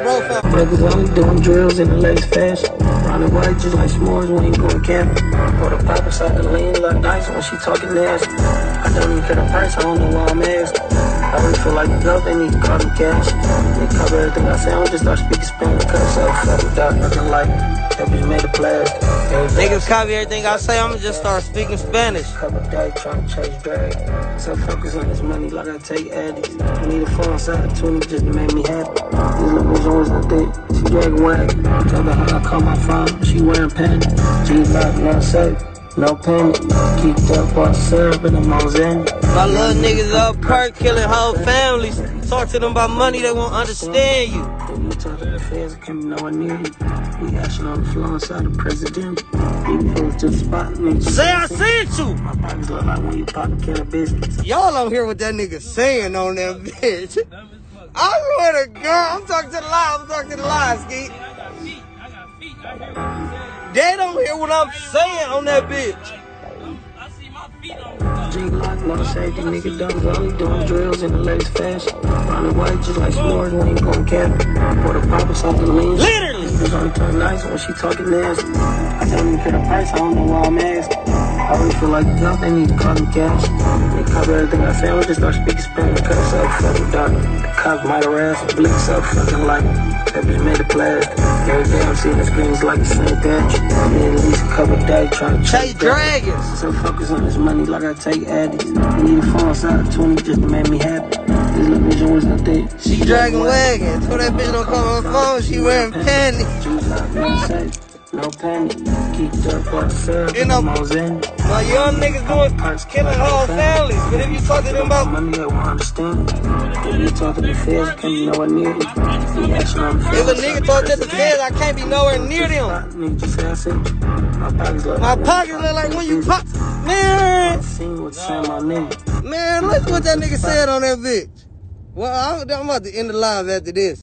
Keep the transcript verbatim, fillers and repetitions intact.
Niggas only doing drills in the latest fashion. Running white just like s'mores when you going camping. Pour the pop inside the lean like nice when she talking nasty. I don't even care the price, I don't know why I'm asking. I really feel like a girl, they need to call them cash. They cover everything I say, I don't just start speaking Spanish. Cause so fuck without nothing like that bitch made of plastic. Niggas copy everything I say, I'ma just start speaking Spanish. Couple days trying to chase drag. So focus on this money like I take addicts. I need a phone inside the twenty just to make me happy. These little bitch always look thick, she drag whack. Tell her how I call my phone, she wearing pants. G-lock, not safe, no panic. Keep that bar syrup in the Mozambique. My little niggas up perk, killing whole families. Talk to them about money, they won't understand you. When you talk to the feds, it can't be nowhere near you. We action on the floor inside the president. Even if it was just a spot, nigga. Say I sent you! My pockets look like when you pop a can of biscuits. Y'all don't hear what that nigga saying on that bitch. I swear to God, I'm talking to the lie, I'm talking to the lie, Skeet. They don't hear what I'm saying on that bitch. G-lock, no safety, nigga dumb, only doing drills in the latest fashion. Running white just like s'mores when you going camping. Pour the pop inside the lean. Literally! Niggas only talk nice when she talking nasty. I don't even care the price, I don't know why I'm asking. I really feel like a girl, they need to call them cash. They cover everything I say, I just start speaking Spanish. Cause so fucking dark. The cops might harass, blink so fucking like that bitch made of plastic. Every day I'm seeing the screens like the same patch. I'm in at least a couple days trying to chase dragons. So focus on this money like I take addicts. I need a phone inside the twenty just to make me happy. This little bitch always look thick. She dragging wagons. So that bitch don't call on the phone, she wearing panties. No panic, keep that bar syrup in the Mozambique. My young niggas doing killing whole families, but if you talk to them about money, they won't understand. If you talk to the feds, I can't be nowhere near you. If a nigga talk to the feds, I can't be nowhere near them. Nigga, just say I sent you. My pockets look My pockets look like when you pop. Man! I seen what's saying my nigga. Man, look what that nigga said on that bitch. Well, I'm, I'm about to end the live after this.